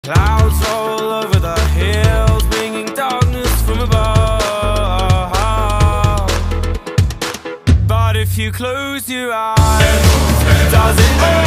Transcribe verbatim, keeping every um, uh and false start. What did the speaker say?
Clouds roll over the hills, bringing darkness from above. But if you close your eyes, does it